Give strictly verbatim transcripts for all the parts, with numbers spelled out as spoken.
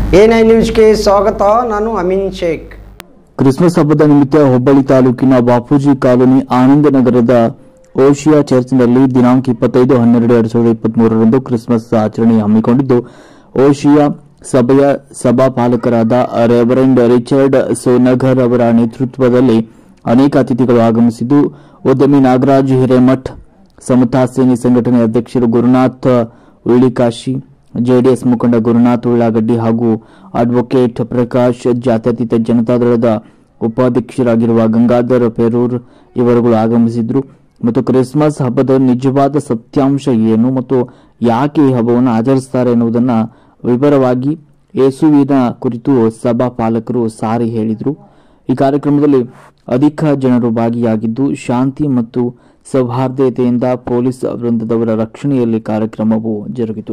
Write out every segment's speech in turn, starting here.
A nine ನ್ಯೂಸ್ಗೆ ಸ್ವಾಗತ. ನಾನು ಅಮೀನ್ ಶೇಖ್. ಕ್ರಿಸ್ಮಸ್ ಹಬ್ಬದ ನಿಮಿತ್ತ ಹುಬ್ಬಳ್ಳಿ ತಾಲೂಕಿನ ಬಾಪೂಜಿ ಕಾಲೋನಿ ಆನಂದನಗರದ ಓಶಿಯಾ ಚರ್ಚ್ನಲ್ಲಿ ದಿನಾಂಕ ಇಪ್ಪತ್ತೈದು ಹನ್ನೆರಡು ಎರಡ್ ಸಾವಿರದ ಇಪ್ಪತ್ತ್ ಮೂರರಂದು ಕ್ರಿಸ್ಮಸ್ ಆಚರಣೆ ಹಮ್ಮಿಕೊಂಡಿದ್ದು, ಓಶಿಯಾ ಸಭೆಯ ಸಭಾಪಾಲಕರಾದ ರೆವರೆಂಡ್ ರಿಚರ್ಡ್ ಸೋನಗರ್ ಅವರ ನೇತೃತ್ವದಲ್ಲಿ ಅನೇಕ ಅತಿಥಿಗಳು ಆಗಮಿಸಿದ್ದು, ಉದ್ಯಮಿ ನಾಗರಾಜ್ ಹಿರೇಮಠ್, ಸಮತಾ ಸೇನೆ ಸಂಘಟನೆ ಅಧ್ಯಕ್ಷರು ಗುರುನಾಥ್ ಉಳ್ಳಿಕಾಶಿ, ಜೆಡಿಎಸ್ ಮುಖಂಡ ಗುರುನಾಥ್ ಉಳ್ಳಾಗಡ್ಡಿ ಹಾಗೂ ಅಡ್ವೊಕೇಟ್ ಪ್ರಕಾಶ್, ಜಾತ್ಯತೀತ ಜನತಾದಳದ ಉಪಾಧ್ಯಕ್ಷರಾಗಿರುವ ಗಂಗಾಧರ್ ಪೆರೂರ್ ಇವರುಗಳು ಆಗಮಿಸಿದ್ರು. ಮತ್ತು ಕ್ರಿಸ್ಮಸ್ ಹಬ್ಬದ ನಿಜವಾದ ಸತ್ಯಾಂಶ ಏನು ಮತ್ತು ಯಾಕೆ ಈ ಹಬ್ಬವನ್ನು ಆಚರಿಸುತ್ತಾರೆ ಎನ್ನುವುದನ್ನು ವಿವರವಾಗಿ ಯೇಸುವಿನ ಕುರಿತು ಸಭಾಪಾಲಕರು ಸಾರಿ ಹೇಳಿದರು. ಈ ಕಾರ್ಯಕ್ರಮದಲ್ಲಿ ಅಧಿಕ ಜನರು ಭಾಗಿಯಾಗಿದ್ದು, ಶಾಂತಿ ಮತ್ತು ಸೌಹಾರ್ದತೆಯಿಂದ ಪೊಲೀಸ್ ವೃಂದದವರ ರಕ್ಷಣೆಯಲ್ಲಿ ಕಾರ್ಯಕ್ರಮವು ಜರುಗಿತು.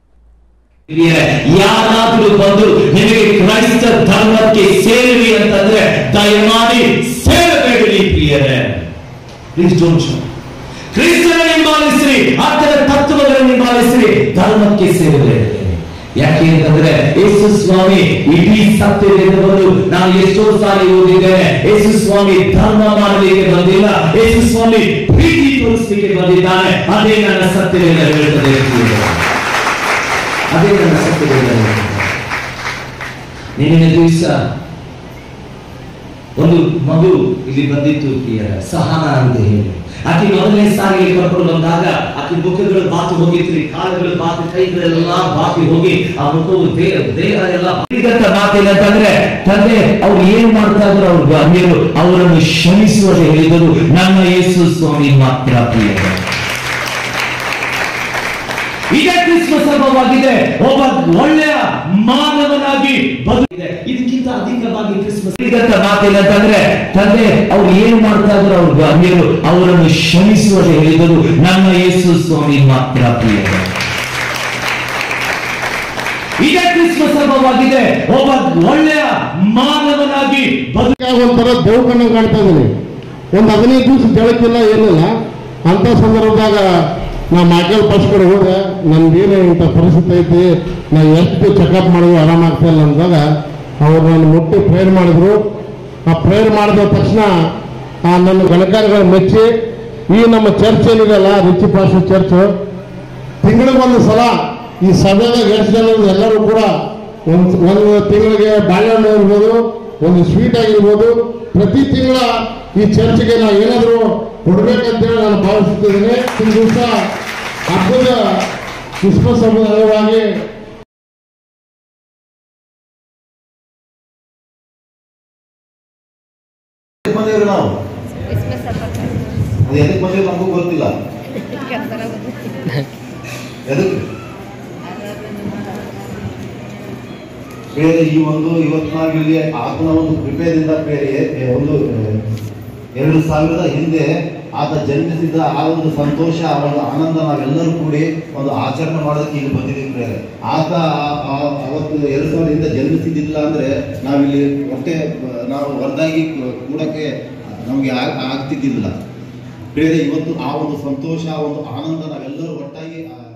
ಯಾರಾದರೂ ಬಂದು ನಿಮಗೆ ಕ್ರೈಸ್ತ ಧರ್ಮಕ್ಕೆ ಸೇರಿರಿ ಅಂತಂದ್ರೆ ದಯಮಾಡಿ ಸೇರಬೇಡಿ ಪ್ರಿಯರೇ. ಕ್ರಿಸ್ತನ ಹಿಂಬಾಲಿಸ್ರಿ, ಆತನ ತತ್ವಗಳನ್ನು ಹಿಂಬಾಲಿಸ್ರಿ, ಧರ್ಮಕ್ಕೆ ಸೇರಬೇಡಿ. ಯಾಕೆ ಅಂತಂದ್ರೆ ಯೇಸು ಸ್ವಾಮಿ ಇಡೀ ಸತ್ಯವೇದವನ್ನು ನಾವು ಎಷ್ಟೋ ಸಾರಿ ಓದಿದ್ದೇವೆ. ಯೇಸು ಸ್ವಾಮಿ ಧರ್ಮ ಮಾಡಲಿಕ್ಕೆ ಬಂದಿಲ್ಲ, ಯೇಸು ಸ್ವಾಮಿ ಪ್ರೀತಿ ತೋರಿಸಲಿಕ್ಕೆ ಬಂದಿದ್ದಾನೆ. ಅದೇ ನನ್ನ ಸತ್ಯವೇದ ಹೇಳುತ್ತದೆ. ಅದೇ ನನ್ನ ಸತ್ಯವೇದ. ನಿನ್ನೆ ದಿವಸ ಒಂದು ಮಗು ಇಲ್ಲಿ ಬಂದಿತ್ತು ಪ್ರಿಯರ, ಸಹನ ಅಂತ ಹೇಳಿ. ಆಕೆ ಮೊದಲನೇ ಸಾರಿಗೆ ಕರ್ಕೊಂಡು ಬಂದಾಗ ಆಕೆ ಮುಖಗಳು ಬಾತು ಹೋಗಿತ್ರಿ, ಕಾಲುಗಳು ಬಾತಿ, ಕೈಗಳೆಲ್ಲ ಬಾತಿ ಹೋಗಿ ಆ ಮುಖವು ದೇಹ ದೇಹ ಎಲ್ಲ ಮಾತೇನಂತಂದ್ರೆ, ತಂದೆ ಅವ್ರು ಏನ್ ಮಾಡ್ತಾ ಇದ್ರು, ಅವ್ರ ಗಣ್ಯರು ಅವರನ್ನು ಕ್ಷಮಿಸುವಂತೆ ಹೇಳಿದರು. ನಮ್ಮ ಯೇಸು ಸ್ವಾಮಿ ಮಾತ್ರ ಪ್ರಿಯರ. ಇದೇ ಕ್ರಿಸ್ಮಸ್ ಹಬ್ಬವಾಗಿದೆ. ಒಬ್ಬ ಒಳ್ಳೆಯ ಮಾನವನಾಗಿ ಬದುಕಿದೆ. ಇದಕ್ಕಿಂತ ಅಧಿಕವಾಗಿ ಕ್ರಿಸ್ಮಸ್ ಮಾತೇನಂತಂದ್ರೆ, ತಂದೆ ಅವ್ರು ಏನ್ ಮಾಡ್ತಾ ಇದ್ರು, ಅವ್ರ ಗಣ್ಯರು ಅವರನ್ನು ಕ್ಷಮಿಸುವಂತೆ ಹೇಳಿದರು. ನಮ್ಮ ಯೇಸು ಸ್ವಾಮಿ ಮಾತ್ರ ಪ್ರಿಯರ. ಇದೇ ಕ್ರಿಸ್ಮಸ್ ಹಬ್ಬವಾಗಿದೆ. ಒಬ್ಬ ಒಳ್ಳೆಯ ಮಾನವನಾಗಿ ಬದುಕ ಒಂಥರ ದೇವಕಣ್ಣ ಕಾಣ್ತಾ ಇದ್ದೀನಿ. ಒಂದು ಹದಿನೈದು ದಿವಸ ಬೆಳಕಿಲ್ಲ, ಏನಿಲ್ಲ ಅಂತ ಸಂದರ್ಭದಾಗ ನಾ ಮೈಕಲ್ ಫಸ್ಟ್ ಕಡೆ ಹೋದೆ. ನನ್ಗೇನು ಇಂಥ ಪರಿಸ್ಥಿತಿ ಐತಿ, ನಾ ಎಷ್ಟು ಚೆಕಪ್ ಮಾಡಿದ್ರು ಆರಾಮಾಗ್ತಾ ಇಲ್ಲ ಅಂದಾಗ ಅವ್ರು ನನ್ನ ಮುಟ್ಟಿ ಪ್ರೇಯರ್ ಮಾಡಿದ್ರು. ಆ ಪ್ರೇಯರ್ ಮಾಡಿದ ತಕ್ಷಣ ಆ ನನ್ನ ಗಣಕಾರಿಗಳು ಮೆಚ್ಚಿ, ಈ ನಮ್ಮ ಚರ್ಚ್ ಏನಿದೆಯಲ್ಲ, ರಿಚಿ ಪಾಸ್ ಚರ್ಚ್, ತಿಂಗಳಿಗೊಂದು ಸಲ ಈ ಸಭೆದಾಗ ಎಷ್ಟು ಜನ ಎಲ್ಲರೂ ಕೂಡ ಒಂದು ಒಂದು ತಿಂಗಳಿಗೆ ಬಾಳೆಹಣ್ಣು ಇರ್ಬೋದು, ಒಂದು ಸ್ವೀಟ್ ಆಗಿರ್ಬೋದು, ಪ್ರತಿ ತಿಂಗಳ ಈ ಚರ್ಚ್ಗೆ ನಾವು ಏನಾದರೂ ಕೊಡ್ಬೇಕಂತೇಳಿ ನಾನು ಭಾವಿಸುತ್ತಿದ್ದೇನೆ. ಈ ದಿವಸ ಹಬ್ಬದ ಕ್ರಿಸ್ಮಸ್ ಹಬ್ಬದ ಅಂಗವಾಗಿ ನಾವು ಎದಕ್ಕೆ ಬಂದಿರೋ ನಮಗೂ ಗೊತ್ತಿಲ್ಲ. ಬೇರೆ ಈ ಒಂದು ಇವತ್ನಾಲ್ಕು ಇಲ್ಲಿ ಆತನ ಒಂದು ಕೃಪೆಯಿಂದ ಬೇರೆ ಒಂದು ಎರಡು ಸಾವಿರದ ಹಿಂದೆ ಆತ ಜನ್ಮಿಸಿದ ಆ ಒಂದು ಸಂತೋಷ, ಆ ಒಂದು ಆನಂದ ನಾವೆಲ್ಲರೂ ಕೂಡಿ ಒಂದು ಆಚರಣೆ ಮಾಡೋದಕ್ಕೆ ಇಲ್ಲಿ ಬಂದಿದ್ದೀವಿ ಬೇರೆ. ಆತ ಅವತ್ತು ಎರಡು ಸಾವಿರದ ಹಿಂದೆ ಜನ್ಮಿಸಿದ್ದಿಲ್ಲ ಅಂದ್ರೆ ನಾವಿಲ್ಲಿ ಹೊಟ್ಟೆ ನಾವು ಹೊರದಾಗಿ ಕೂಡಕ್ಕೆ ನಮಗೆ ಆಗ್ತಿದ್ದಿಲ್ಲ ಬೇರೆ. ಇವತ್ತು ಆ ಒಂದು ಸಂತೋಷ, ಆ ಒಂದು ಆನಂದ ನಾವೆಲ್ಲರೂ ಒಟ್ಟಾಗಿ